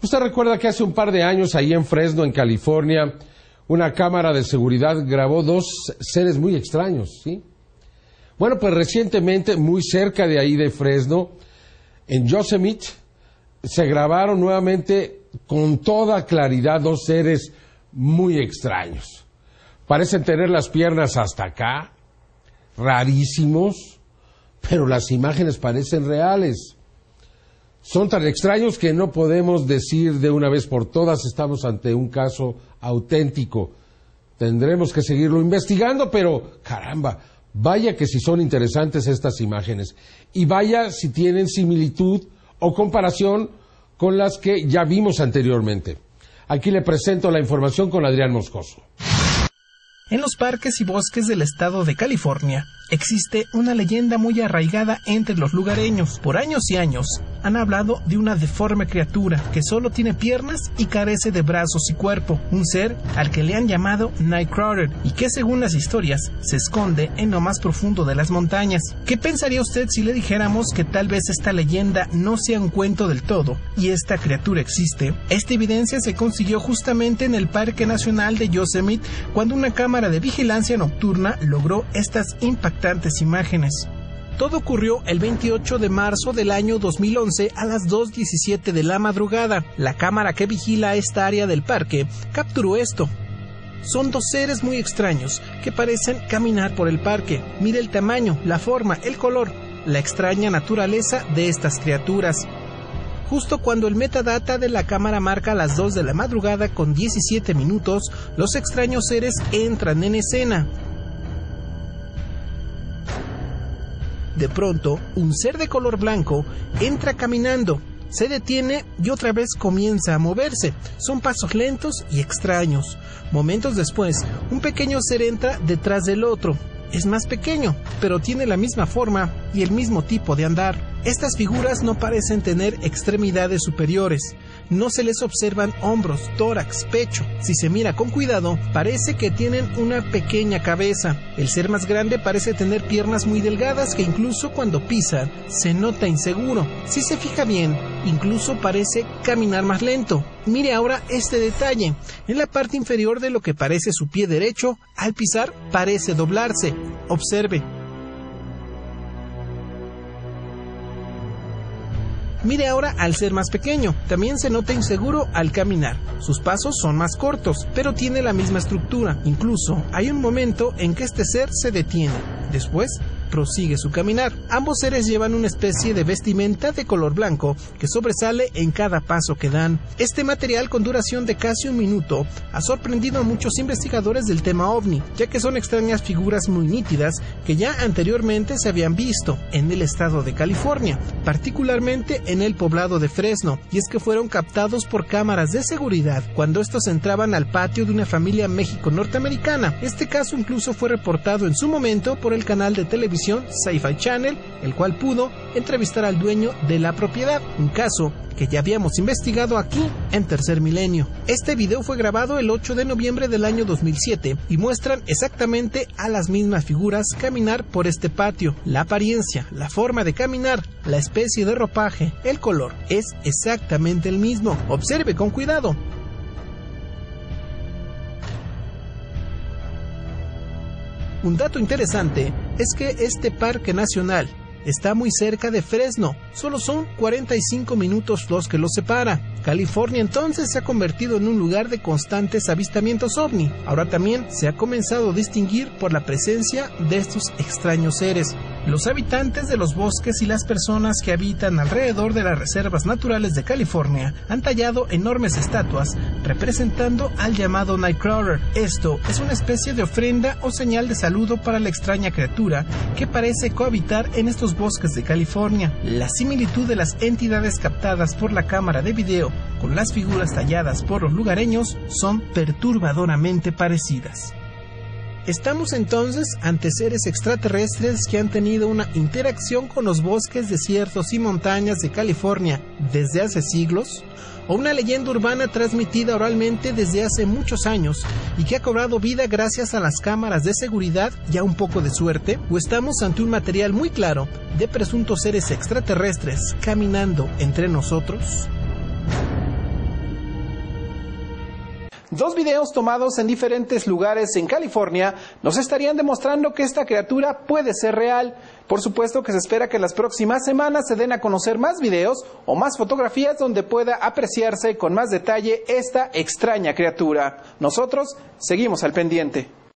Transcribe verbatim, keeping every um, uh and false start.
Usted recuerda que hace un par de años, ahí en Fresno, en California, una cámara de seguridad grabó dos seres muy extraños, ¿sí? Bueno, pues recientemente, muy cerca de ahí de Fresno, en Yosemite, se grabaron nuevamente con toda claridad dos seres muy extraños. Parecen tener las piernas hasta acá, rarísimos, pero las imágenes parecen reales. Son tan extraños que no podemos decir de una vez por todas estamos ante un caso auténtico. Tendremos que seguirlo investigando, pero caramba, vaya que si son interesantes estas imágenes. Y vaya si tienen similitud o comparación con las que ya vimos anteriormente. Aquí le presento la información con Adrián Moscoso. En los parques y bosques del estado de California existe una leyenda muy arraigada entre los lugareños. Por años y años han hablado de una deforme criatura que solo tiene piernas y carece de brazos y cuerpo, un ser al que le han llamado Nightcrawler y que según las historias se esconde en lo más profundo de las montañas. ¿Qué pensaría usted si le dijéramos que tal vez esta leyenda no sea un cuento del todo y esta criatura existe? Esta evidencia se consiguió justamente en el Parque Nacional de Yosemite cuando una cámara de vigilancia nocturna logró estas impactantes imágenes. Todo ocurrió el veintiocho de marzo del año dos mil once a las dos diecisiete de la madrugada. La cámara que vigila esta área del parque capturó esto. Son dos seres muy extraños que parecen caminar por el parque. Mire el tamaño, la forma, el color, la extraña naturaleza de estas criaturas. Justo cuando el metadata de la cámara marca las dos de la madrugada con diecisiete minutos, los extraños seres entran en escena. De pronto, un ser de color blanco entra caminando, se detiene y otra vez comienza a moverse. Son pasos lentos y extraños. Momentos después, un pequeño ser entra detrás del otro. Es más pequeño, pero tiene la misma forma y el mismo tipo de andar. Estas figuras no parecen tener extremidades superiores. No se les observan hombros, tórax, pecho. Si se mira con cuidado, parece que tienen una pequeña cabeza. El ser más grande parece tener piernas muy delgadas que incluso cuando pisa se nota inseguro. Si se fija bien, incluso parece caminar más lento. Mire ahora este detalle. En la parte inferior de lo que parece su pie derecho, al pisar parece doblarse. Observe. Mire ahora al ser más pequeño, también se nota inseguro al caminar. Sus pasos son más cortos, pero tiene la misma estructura. Incluso hay un momento en que este ser se detiene. Después, prosigue su caminar. Ambos seres llevan una especie de vestimenta de color blanco que sobresale en cada paso que dan. Este material, con duración de casi un minuto, ha sorprendido a muchos investigadores del tema ovni, ya que son extrañas figuras muy nítidas que ya anteriormente se habían visto en el estado de California, particularmente en el poblado de Fresno, y es que fueron captados por cámaras de seguridad cuando estos entraban al patio de una familia México-norteamericana. Este caso incluso fue reportado en su momento por el canal de televisión Sci-Fi Channel, el cual pudo entrevistar al dueño de la propiedad, un caso que ya habíamos investigado aquí en Tercer Milenio. Este video fue grabado el ocho de noviembre del año dos mil siete y muestran exactamente a las mismas figuras caminar por este patio. La apariencia, la forma de caminar, la especie de ropaje, el color, es exactamente el mismo. Observe con cuidado. Un dato interesante es que este parque nacional está muy cerca de Fresno, solo son cuarenta y cinco minutos los que los separa. California entonces se ha convertido en un lugar de constantes avistamientos ovni. Ahora también se ha comenzado a distinguir por la presencia de estos extraños seres. Los habitantes de los bosques y las personas que habitan alrededor de las reservas naturales de California han tallado enormes estatuas representando al llamado Nightcrawler. Esto es una especie de ofrenda o señal de saludo para la extraña criatura que parece cohabitar en estos bosques de California. La similitud de las entidades captadas por la cámara de video con las figuras talladas por los lugareños son perturbadoramente parecidas. Estamos entonces ante seres extraterrestres que han tenido una interacción con los bosques, desiertos y montañas de California desde hace siglos, o una leyenda urbana transmitida oralmente desde hace muchos años y que ha cobrado vida gracias a las cámaras de seguridad y a un poco de suerte, o estamos ante un material muy claro de presuntos seres extraterrestres caminando entre nosotros. Dos videos tomados en diferentes lugares en California nos estarían demostrando que esta criatura puede ser real. Por supuesto que se espera que en las próximas semanas se den a conocer más videos o más fotografías donde pueda apreciarse con más detalle esta extraña criatura. Nosotros seguimos al pendiente.